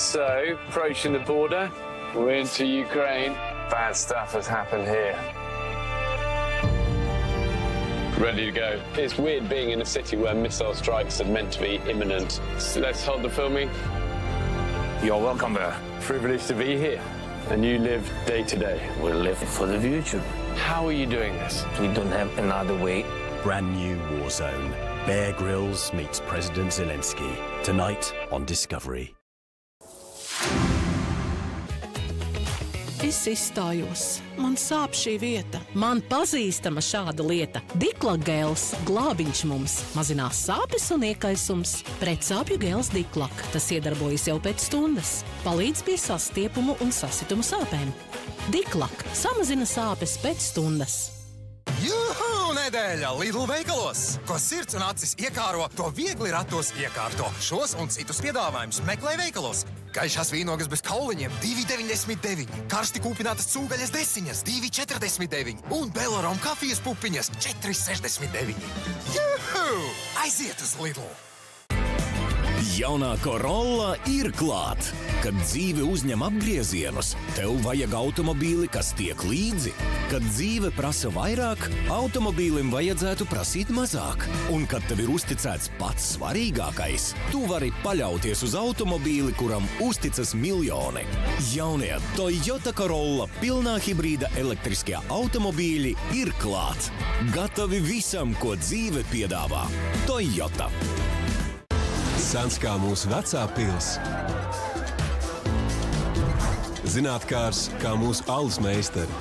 So, approaching the border, we're into Ukraine. Bad stuff has happened here. Ready to go. It's weird being in a city where missile strikes are meant to be imminent. So let's hold the filming. You're welcome there. Privileged to be here. And you live day to day. We live for the future. How are you doing this? We don't have another way. Brand new war zone. Bear Grylls meets President Zelensky. Tonight on Discovery. Es izstājos. Man sāp šī vieta. Man pazīstama šāda lieta. Dikla gels, glābiņš mums. Mazinās sāpes un iekaisums. Pret sāpju gels Diklak. Tas iedarbojas jau pēc stundas. Palīdz pie sastiepumu un sasitumu sāpēm. Diklak samazina sāpes pēc stundas. Juhu! Nedēļa Lidl veikalos! Ko sirds un acis iekāro, to viegli ratos iekārto. Šos un citus piedāvājumus meklē veikalos. Gaišās vīnogas bez kauliņiem – 2,99. Karsti kūpinātas cūgaļas desiņas – 2,49. Un Belarom kafijas pupiņas – 4,69. Juhu! Aiziet uz Lidl! Jaunā Corolla ir klāt! Kad dzīve uzņem apgriezienus, tev vajag automobīli, kas tiek līdzi. Kad dzīve prasa vairāk, automobīlim vajadzētu prasīt mazāk. Un kad tev ir uzticēts pats svarīgākais, tu vari paļauties uz automobīli, kuram uzticas miljoni. Jaunie Toyota Corolla pilnā hibrīda elektriskie automobīļi ir klāt. Gatavi visam, ko dzīve piedāvā. Toyota. Sens kā mūsu vecā pils. Zinātkārs kā mūsu alus meistari.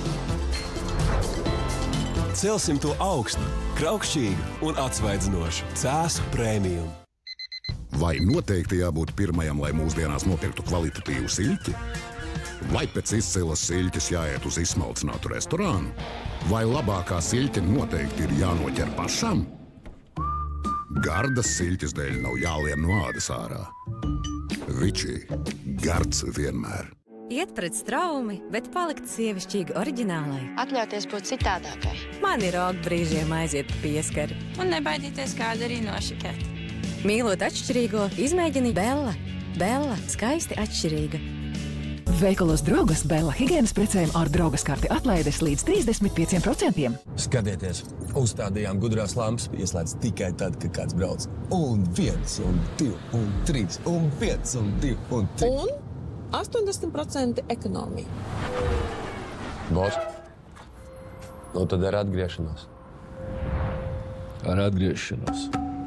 Celsim to augstu, kraukšķīgu un atsvaidzinošu Cēsu prēmiju. Vai noteikti jābūt pirmajam, lai mūsdienās nopirktu kvalitatīvu siļķi? Vai pēc izcilas siļķes jāiet uz izsmalcinātu restorānu? Vai labākā siļķe noteikti ir jānoķer pašam? Gardas siļķes dēļ nav jālien no ādas ārā. Vičī. Gards vienmēr. Iet pret straumi, bet palikt sievišķīgi oriģinālai. Atļauties būt citādākai. Man ir augt brīžiem aiziet pieskari. Un nebaidīties kādu arī nošikēt. Mīlot atšķirīgo, izmēģini Bella. Bella – skaisti atšķirīga. Veikalos Draugas Bella higienas precēm ar Draugas karti atlaides līdz 35%. Skatieties, uzstādījām gudrās lampas, ieslēdz tikai tad, kad kāds brauc. Un 1, un 2, un 3, un 5, un 2, un 3. Un 80% ekonomija. Boss, nu tad ar atgriešanos. Ar atgriešanos.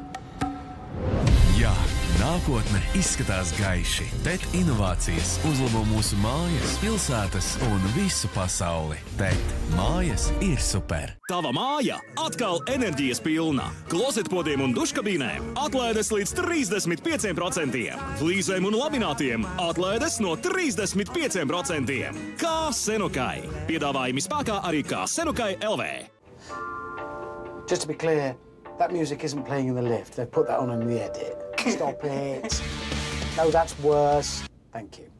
Jā, nākotne izskatās gaiši, bet inovācijas uzlabo mūsu mājas, pilsētas un visu pasauli. Bet mājas ir super. Tava māja atkal enerģijas pilna. Klozetpodiem un duškabīnēm atlaides līdz 35%. Flīzēm un labinātiem atlaides no 35%. Kā Senukai. Piedāvājumi spēkā arī kā Senukai LV. Just to be clear, that music isn't playing in the lift. They've put that on in the edit. Stop it. No, that's worse. Thank you.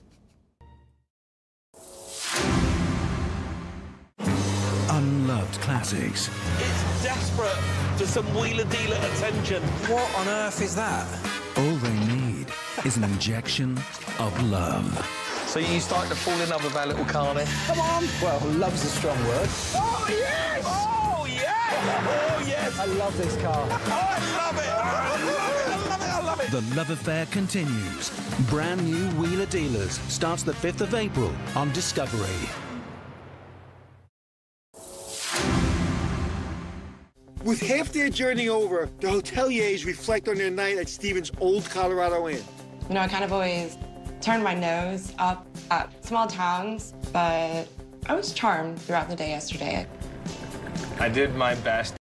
Unloved classics. It's desperate for some wheeler-dealer attention. What on earth is that? All they need is an injection of love. So you starting to fall in love with our little car then? Come on. Well, love's a strong word. Oh, yes! Oh, yes! Oh, yes! I love this car. Oh, I love it! I love it! I love it! The love affair continues. Brand new Wheeler Dealers starts the 5th of April on Discovery. With half their journey over, the hoteliers reflect on their night at Stephen's old Colorado Inn. You know, I kind of always turned my nose up at small towns, but I was charmed throughout the day yesterday. I did my best.